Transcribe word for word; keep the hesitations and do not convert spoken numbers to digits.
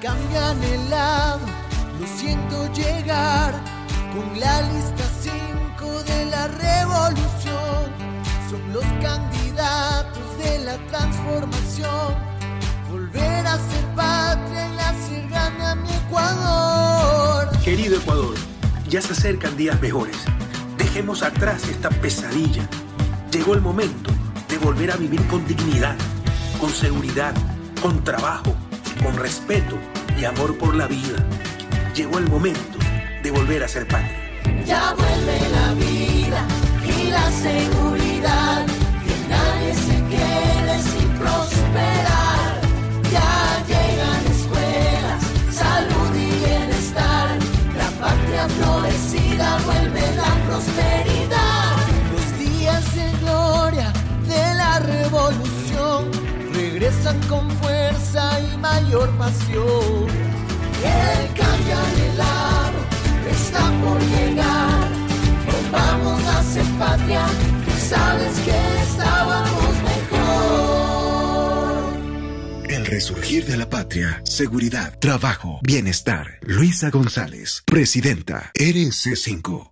cambia anhelado, lo siento llegar con la lista cinco de la revolución. Son los candidatos de la transformación, volver a ser patria y hacer grande a mi Ecuador. Querido Ecuador, ya se acercan días mejores. Dejemos atrás esta pesadilla. Llegó el momento de volver a vivir con dignidad, con seguridad, con trabajo, con respeto y amor por la vida. Llegó el momento de volver a ser patria. Ya vuelve la vida y la seguridad, que nadie se quede sin prosperar. Ya llegan escuelas, salud y bienestar, la patria florecida vuelve la prosperidad. Los días de gloria de la revolución regresan con fuerza y mayor pasión. El cambio anhelado está por llegar, volvamos a ser patria, tú sabes que estábamos mejor. El resurgir de la patria, seguridad, trabajo, bienestar. Luisa González, presidenta R C cinco.